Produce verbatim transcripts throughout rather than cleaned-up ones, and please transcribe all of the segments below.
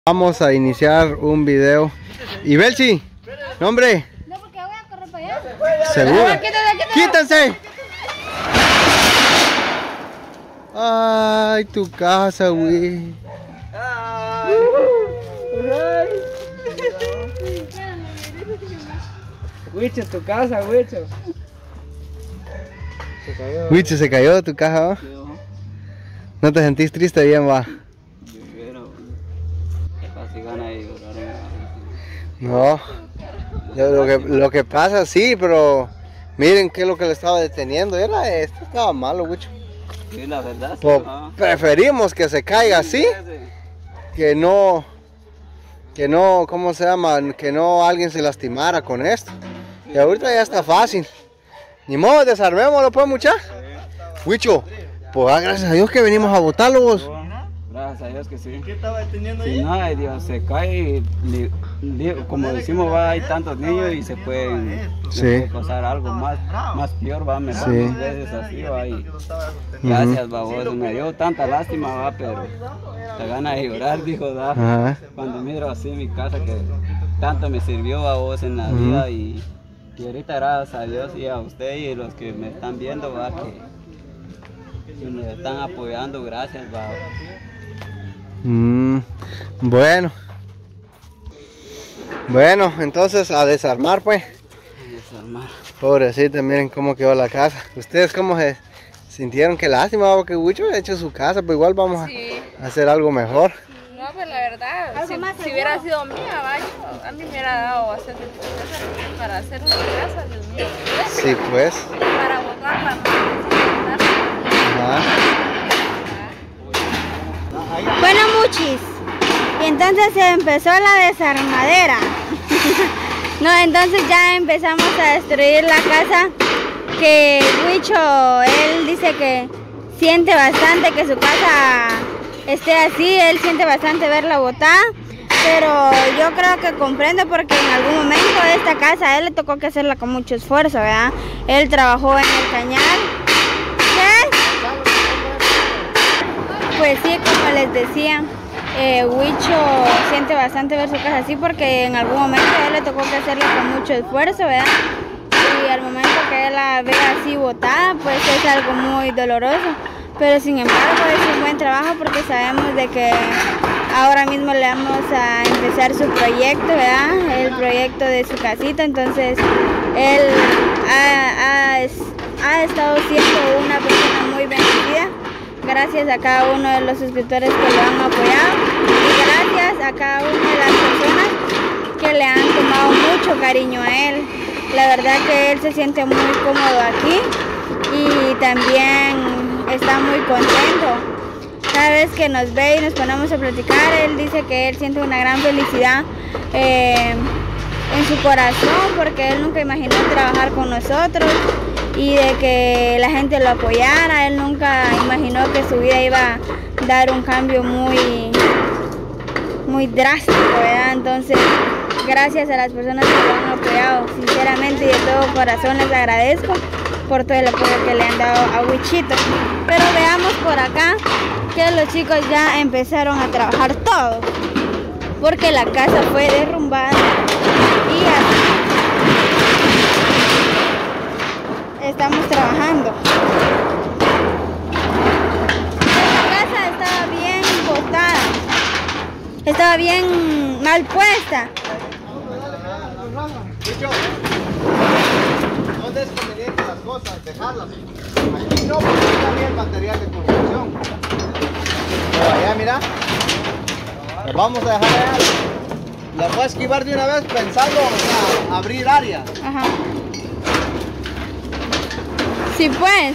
Vamos a iniciar un video. ¿Y Belsi? ¿No, hombre? No, porque voy a correr para allá. ¿Seguro? ¡Quítense! ¡Quítense! Ay, tu casa, güey. Huicho, tu casa, Huicho. Se cayó. Huicho, se cayó de tu caja, ¿va? ¿No te sentís triste bien, va? No, yo, lo, que, lo que pasa sí, pero miren qué es lo que le estaba deteniendo. Era esto, estaba malo, Huicho. Sí, la verdad. Sí, Pues, no. preferimos que se caiga así, que no, que no, ¿cómo se llama? Que no alguien se lastimara con esto. Y ahorita ya está fácil. Ni modo, desarmémoslo pues, muchachos. Huicho, pues ah, gracias a Dios que venimos a botarlo vos. Gracias a Dios que sí. ¿Qué estaba deteniendo ahí? Si no, ay, Dios, se cae y, li- li- como decimos, va, hay tantos niños y se pueden Sí. puede pasar algo más, más peor, va, mejor Sí. dos veces así, va, y gracias, va, vos, me dio tanta lástima, va, pero te gana de llorar, dijo, da, Ajá. cuando miro así mi casa que tanto me sirvió a vos en la Ujú. vida y, y ahorita gracias a Dios y a usted y los que me están viendo, va, que, que me están apoyando, gracias, va. Mm, bueno. Bueno, entonces a desarmar pues. Desarmar. Pobrecita, miren cómo quedó la casa. ¿Ustedes cómo se sintieron? Qué lástima, porque Huicho ha hecho su casa, pues igual vamos a Sí. hacer algo mejor. No, pues la verdad, Algo si, más si seguro. hubiera sido mía, va, yo- a mí me hubiera dado hacer para hacer una casa, Dios mío. Sí, pues. Para botarla, no Ajá. Bueno, muchis. Y entonces se empezó la desarmadera. No, entonces ya empezamos a destruir la casa. Que Huicho, él dice que siente bastante que su casa esté así. Él siente bastante verla botada. Pero yo creo que comprende porque en algún momento esta casa a él le tocó que hacerla con mucho esfuerzo, ¿verdad? Él trabajó en el cañal. ¿Qué? Pues sí, como les decía, eh, Huicho siente bastante ver su casa así porque en algún momento a él le tocó que hacerla con mucho esfuerzo, ¿verdad? Y al momento que él la ve así botada, pues es algo muy doloroso. Pero sin embargo es un buen trabajo porque sabemos de que ahora mismo le vamos a empezar su proyecto, ¿verdad? El proyecto de su casita, entonces él ha, ha, ha estado siendo una persona muy bendecida. Gracias a cada uno de los suscriptores que lo han apoyado y gracias a cada una de las personas que le han tomado mucho cariño a él. La verdad que él se siente muy cómodo aquí y también está muy contento. Cada vez que nos ve y nos ponemos a platicar, él dice que él siente una gran felicidad eh, en su corazón porque él nunca imaginó trabajar con nosotros y de que la gente lo apoyara. Él nunca imaginó que su vida iba a dar un cambio muy, muy drástico, ¿verdad? Entonces, gracias a las personas que lo han apoyado, sinceramente y de todo corazón les agradezco por todo el apoyo que le han dado a Huichito. Pero veamos por acá que los chicos ya empezaron a trabajar todos, porque la casa fue derrumbada y así estamos trabajando. La casa estaba bien botada, estaba bien mal puesta. Huicho, no es conveniente las cosas, dejarlas. Aquí no, porque está bien material de construcción. Pero allá, mira. Las vamos a dejar allá. Las voy a esquivar de una vez pensando, o sea, abrir área. Ajá. Sí, pues.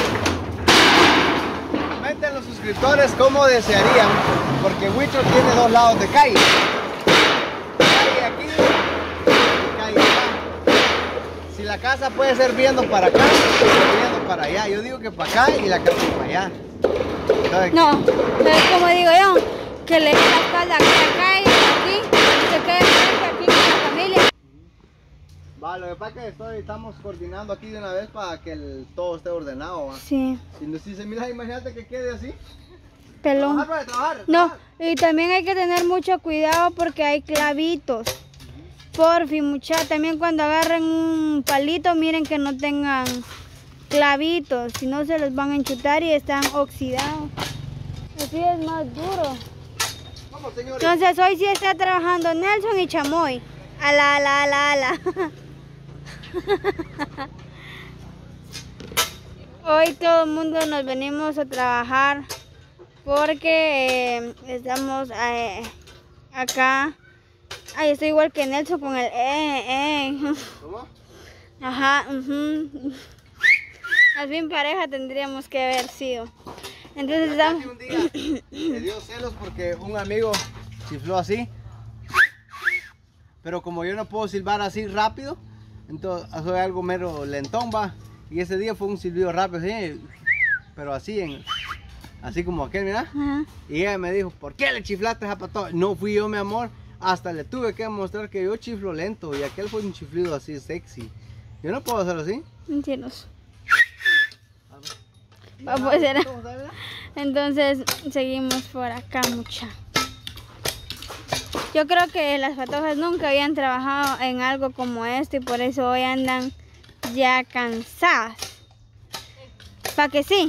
Comenten los suscriptores cómo desearían, porque Huicho tiene dos lados de calle. Calle aquí y calle acá. Si la casa puede ser viendo para acá, viendo para allá. Yo digo que para acá y la casa para allá. Entonces, No, ¿sabes cómo digo yo? Que le dé la espalda aquí, acá y aquí, y se quede frente aquí con la familia. va, lo que pasa es que estoy, estamos coordinando aquí de una vez para que el, todo esté ordenado. ¿va? Sí. Si, no- si se mira, imagínate que quede así. pelón. Trabajar, trabajar, No, trabajar. y también hay que tener mucho cuidado porque hay clavitos. Porfi, mucha, también cuando agarren un palito, miren que no tengan clavitos, si no se los van a enchutar y están oxidados. Así es más duro. Vamos, señores. Entonces hoy sí está trabajando Nelson y Chamoy. Ala, ala, ala, ala. Hoy todo el mundo nos venimos a trabajar porque eh, estamos eh, acá. Ay, estoy igual que Nelson con el eh, eh. ¿Cómo? Ajá, uh-huh. Al fin pareja tendríamos que haber sido. Entonces estamos... Casi un día me dio celos porque un amigo chifló así. Pero como yo no puedo silbar así rápido, entonces soy algo mero lentón, va. Y ese día fue un silbido rápido, así, pero así, en, así como aquel, mira. Ajá. Y ella me dijo, ¿por qué le chiflaste a pato? No fui yo, mi amor. Hasta le tuve que demostrar que yo chiflo lento y aquel fue un chiflido así sexy. Yo no puedo hacerlo así. Mentiroso. Va, pues era. Entonces seguimos por acá, mucha. Yo creo que las patojas nunca habían trabajado en algo como esto y por eso hoy andan ya cansadas. ¿Para que sí?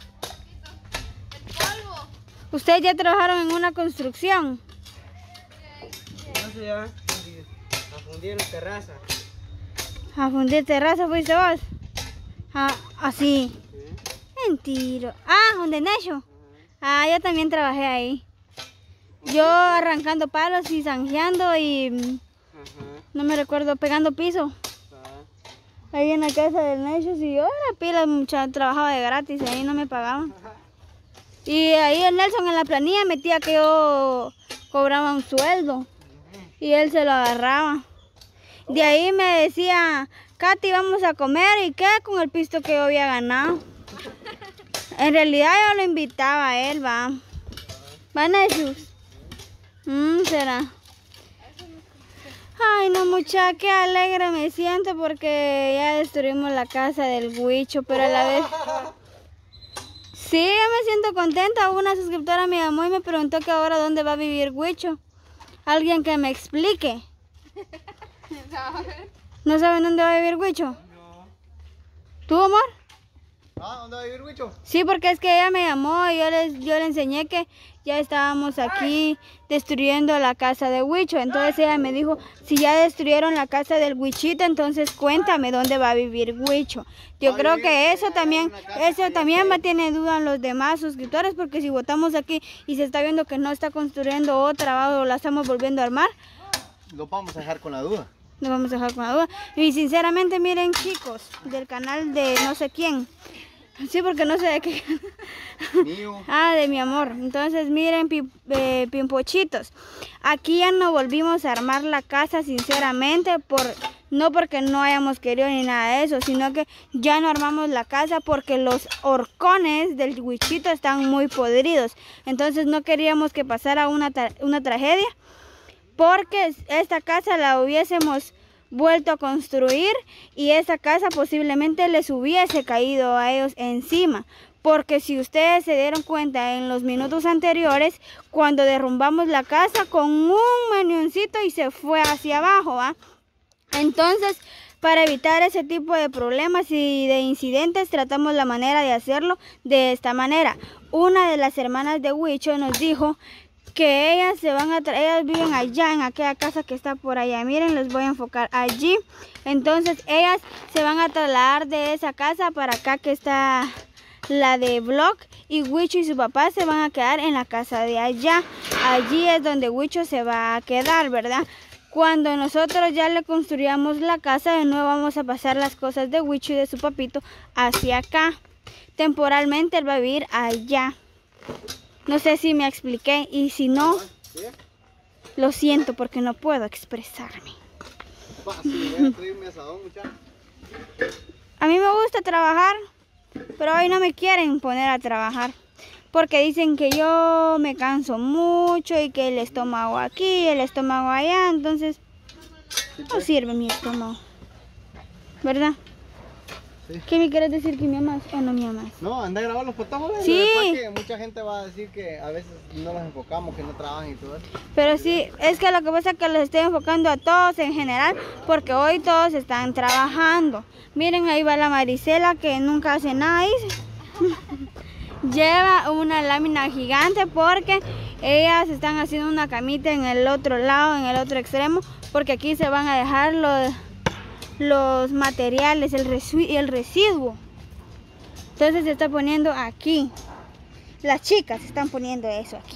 ¿Ustedes ya trabajaron en una construcción? No sé, ya. A fundir la terraza. ¿A fundir terraza fuiste vos? Ah, así. Mentira. Ah, donde Necho. Ah, yo también trabajé ahí. Yo arrancando palos y zanjeando y Ajá. no me recuerdo, pegando piso. Ahí en la casa del Necho, y yo era pila, mucha, trabajaba de gratis, ahí no me pagaban. Y ahí el Nelson en la planilla metía que yo cobraba un sueldo y él se lo agarraba. De ahí me decía, Katy, vamos a comer, ¿y qué? Con el pisto que yo había ganado. En realidad yo lo invitaba a él, va. ¿Va, Nechus? Mm, será. Ay, no, mucha, qué alegre me siento porque ya destruimos la casa del Huicho, pero a la vez... Sí, yo me siento contenta. Una suscriptora me llamó y me preguntó que ahora dónde va a vivir Huicho. Alguien que me explique. ¿No saben dónde va a vivir Huicho? No. ¿Tú, amor? Ah, ¿dónde va a vivir Huicho? Sí, porque es que ella me llamó y yo, les, yo le enseñé que ya estábamos aquí destruyendo la casa de Huicho. Entonces ella me dijo, si ya destruyeron la casa del Huichito, entonces cuéntame dónde va a vivir Huicho. Yo creo que eso también, eso también va a tener duda en los demás suscriptores, porque si votamos aquí y se está viendo que no está construyendo otra o la estamos volviendo a armar, Lo vamos a dejar con la duda. nos vamos a dejar con la duda. Y sinceramente, miren, chicos, del canal de no sé quién. Sí, porque no sé de qué. Mío. Ah, de mi amor. Entonces, miren, pi, eh, pimpochitos. Aquí ya no volvimos a armar la casa, sinceramente, por no porque no hayamos querido ni nada de eso, sino que ya no armamos la casa porque los horcones del Huichito están muy podridos. Entonces, no queríamos que pasara una, una tragedia, porque esta casa la hubiésemos vuelto a construir y esa casa posiblemente les hubiese caído a ellos encima, porque si ustedes se dieron cuenta en los minutos anteriores, cuando derrumbamos la casa con un menioncito y se fue hacia abajo, ¿va? Entonces, para evitar ese tipo de problemas y de incidentes, tratamos la manera de hacerlo de esta manera. Una de las hermanas de Huicho nos dijo que ellas se van a ellas viven allá en aquella casa que está por allá. Miren, les voy a enfocar allí. Entonces ellas se van a trasladar de esa casa para acá que está la de Block, y Huicho y su papá se van a quedar en la casa de allá. Allí es donde Huicho se va a quedar, ¿verdad? Cuando nosotros ya le construyamos la casa, de nuevo vamos a pasar las cosas de Huicho y de su papito hacia acá. Temporalmente él va a vivir allá. No sé si me expliqué, y si no, lo siento porque no puedo expresarme. A mí me gusta trabajar, pero hoy no me quieren poner a trabajar porque dicen que yo me canso mucho y que el estómago aquí, el estómago allá, entonces no sirve mi estómago, ¿verdad? Sí. ¿Qué me quieres decir que me amas o no me amas? No, anda a grabar los fotógrafos. Sí. Que mucha gente va a decir que a veces no los enfocamos, que no trabajan y todo eso. Pero sí, es que lo que pasa es que los estoy enfocando a todos en general, porque hoy todos están trabajando. Miren, ahí va la Marisela que nunca hace nada, dice. Lleva una lámina gigante porque ellas están haciendo una camita en el otro lado, en el otro extremo, porque aquí se van a dejar los, los materiales, el, resu el residuo. Entonces se está poniendo aquí. Las chicas están poniendo eso aquí.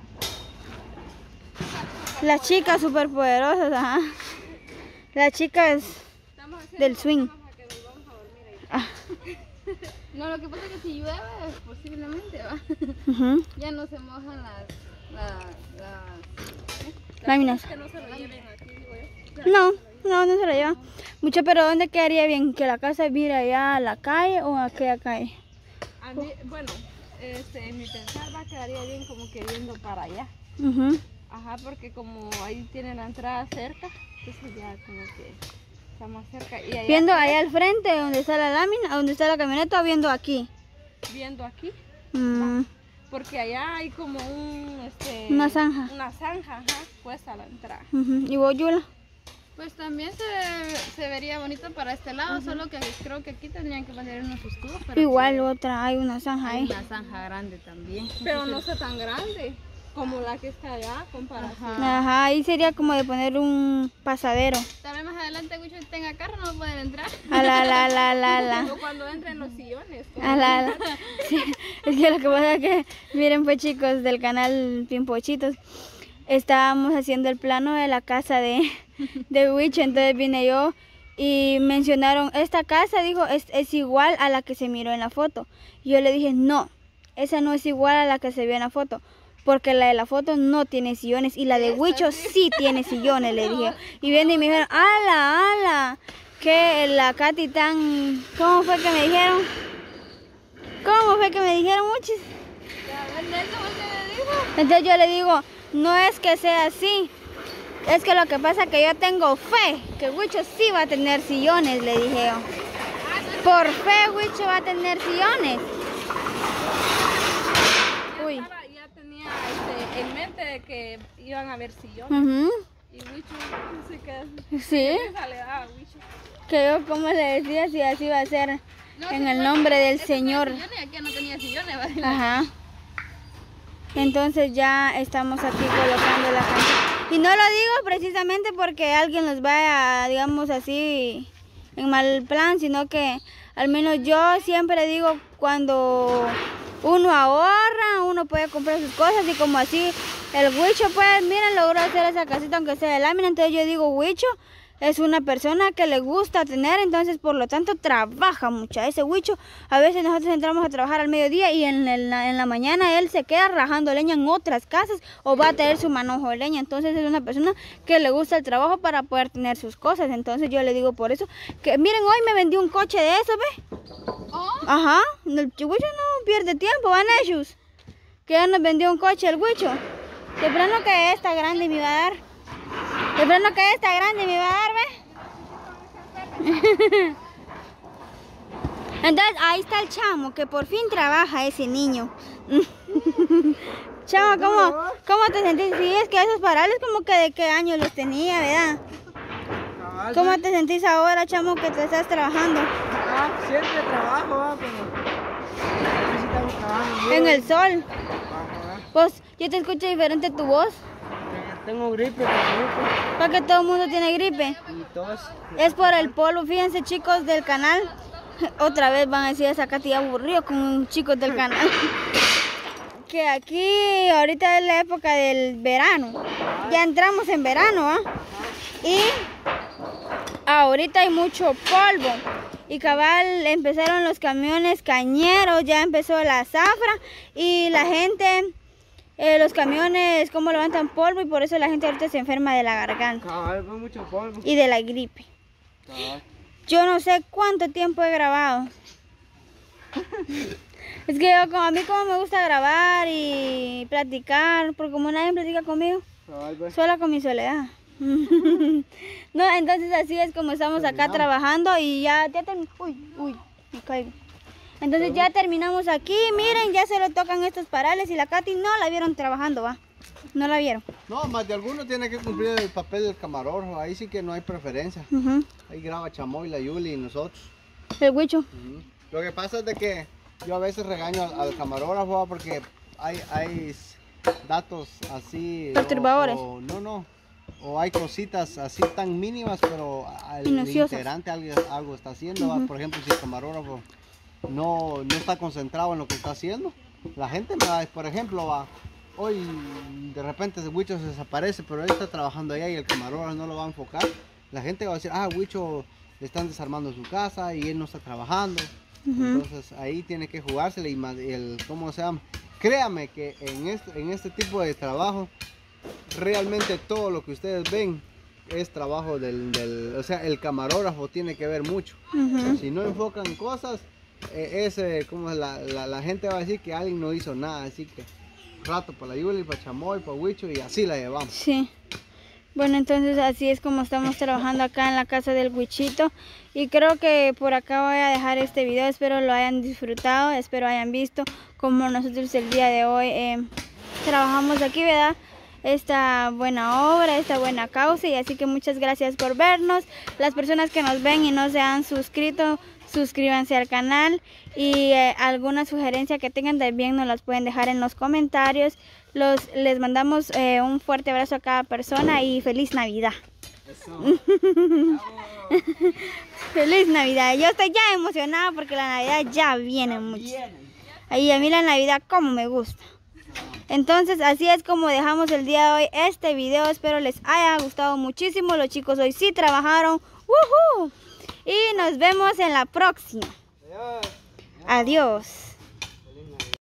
Las chicas superpoderosas, ajá. Las chicas del swing. Ah. No, lo que pasa es que si llueve, posiblemente va. Uh-huh. Ya no se mojan las, las, las, Láminas. que no se lo lleven aquí, digo yo. No, no, no se lo llevan. Mucho, pero ¿dónde quedaría bien? ¿Que la casa mire allá a la calle o a aquella calle? A mí, bueno, este, mi pensar va quedaría bien como que viendo para allá. Uh-huh. Ajá, porque como ahí tienen la entrada cerca, entonces ya como que está más cerca. Y allá, ¿Viendo allá al frente donde está la lámina, donde está la camioneta o viendo aquí? viendo aquí, Mm, porque allá hay como un, este, Una zanja. Una zanja, ajá, puesta la entrada. uh-huh. ¿Y vos, Yula? Pues también se, se vería bonito para este lado, solo que creo que aquí tendrían que poner unos escudos. Pero Igual otra, hay una zanja hay ahí. una zanja grande también. Pero no está tan grande como la que está allá, comparación. Ajá, ahí sería como de poner un pasadero. Tal vez más adelante Wicho tenga carro, no va a poder entrar. A la, la, la, la, la. O cuando entren los sillones. A la, la. Sí, es que lo que pasa es que, miren pues chicos del canal Pimpochitos, estábamos haciendo el plano de la casa de, de Wicho, entonces vine yo y mencionaron, esta casa, dijo, es, es igual a la que se miró en la foto. Y yo le dije, no, esa no es igual a la que se vio en la foto, porque la de la foto no tiene sillones y la de Wicho sí tiene sillones, le dije. Y vienen y me dijeron, ala, ala, que la Katy tan... ¿Cómo fue que me dijeron? ¿Cómo fue que me dijeron muchos? Entonces yo le digo, no es que sea así, es que lo que pasa es que yo tengo fe, que Wicho sí va a tener sillones, le dije yo. Por fe Wicho va a tener sillones. Uy. Ya tenía este, en mente de que iban a haber sillones. Uh-huh. Y Wicho se queda. Sí. Esa le daba a Wicho. Que yo como le decía si así va a ser No, en sí, el bueno, nombre del ese Señor. tenía sillones, aquí no tenía sillones, ¿vale? Ajá. Entonces ya estamos aquí colocando la cancha. Y no lo digo precisamente porque alguien nos vaya, digamos así, en mal plan, sino que al menos yo siempre digo, cuando uno ahorra, uno puede comprar sus cosas, y como así el Wicho, pues miren, logró hacer esa casita aunque sea de lámina. Entonces yo digo, Wicho es una persona que le gusta tener, entonces por lo tanto trabaja mucho. Ese Wicho, a veces nosotros entramos a trabajar al mediodía y en la, en la mañana él se queda rajando leña en otras casas o va a tener su manojo de leña. Entonces es una persona que le gusta el trabajo para poder tener sus cosas. Entonces yo le digo por eso que miren, hoy me vendí un coche de eso, ¿ve? Oh. Ajá, el Wicho no pierde tiempo, van ellos. Que ya nos vendió un coche el Wicho. De plano que esta grande me va a dar. De plano que esta grande me va a dar, ¿ve? Entonces ahí está el chamo, que por fin trabaja ese niño. Chamo, ¿cómo, ¿cómo te sentís? Sí, es que esos parables como que de qué año los tenía, ¿verdad? ¿Cómo te sentís ahora, chamo, que te estás trabajando? Ah, siempre trabajo, ¿va? Pero necesitamos trabajo. En el sol. Ajá. Vos, yo te escucho diferente tu voz. Tengo gripe, tengo gripe. Para que todo el mundo tiene gripe. Y tos. Es por el polvo, fíjense chicos del canal. Otra vez van a decir esa Katy aburrido con chicos del canal. Que aquí ahorita es la época del verano. Ya entramos en verano, ¿ah? Y ahorita hay mucho polvo. Y cabal empezaron los camiones cañeros, ya empezó la zafra y la gente, eh, los camiones como levantan polvo, y por eso la gente ahorita se enferma de la garganta. Cabal, con mucho polvo. Y de la gripe. Cabal. Yo no sé cuánto tiempo he grabado. Es que yo, como a mí como me gusta grabar y platicar, porque como nadie platica conmigo, Cabal, pues. sola con mi soledad. No, entonces así es como estamos acá trabajando y ya, ya terminó. Uy, uy. me caigo. Entonces ya terminamos aquí, miren, ya se le tocan estos parales y la Katy no la vieron trabajando, va. No la vieron. No, más de alguno tiene que cumplir el papel del camarógrafo, ahí sí que no hay preferencia. Uh-huh. Ahí graba Chamoy, la Yuli y nosotros. El Huicho. Uh-huh. Lo que pasa es de que yo a veces regaño al, al camarógrafo porque hay, hay datos así... Perturbadores. O, o, no, no. O hay cositas así tan mínimas, pero el Minuciosas. integrante algo, algo está haciendo. ¿va? Por ejemplo, si el camarógrafo no, no está concentrado en lo que está haciendo, la gente me va, por ejemplo, va, hoy de repente el Huicho se desaparece, pero él está trabajando allá y el camarógrafo no lo va a enfocar. La gente va a decir, ah, Huicho le están desarmando su casa y él no está trabajando. Uh-huh. Entonces ahí tiene que jugársele y el, ¿cómo se llama? Créame que en este, en este tipo de trabajo, realmente todo lo que ustedes ven es trabajo del, del o sea, el camarógrafo tiene que ver mucho. Uh-huh. Si no enfocan cosas, eh, ese, como la, la, la gente va a decir que alguien no hizo nada, así que rato para la Yuli, para Chamoy, para Huicho y así la llevamos. Sí. Bueno, entonces así es como estamos trabajando acá en la casa del Huichito. Y creo que por acá voy a dejar este video. Espero lo hayan disfrutado, espero hayan visto como nosotros el día de hoy eh, trabajamos aquí, ¿verdad? Esta buena obra, esta buena causa. Y así que muchas gracias por vernos. Las personas que nos ven y no se han suscrito, suscríbanse al canal. Y eh, alguna sugerencia que tengan también nos las pueden dejar en los comentarios. Los, les mandamos eh, un fuerte abrazo a cada persona y feliz Navidad. Feliz Navidad. Yo estoy ya emocionada porque la Navidad ya viene mucho. Ahí a mí la Navidad como me gusta. Entonces así es como dejamos el día de hoy este video. Espero les haya gustado muchísimo. Los chicos hoy sí trabajaron. ¡Woohoo! Y nos vemos en la próxima. Adiós. Adiós.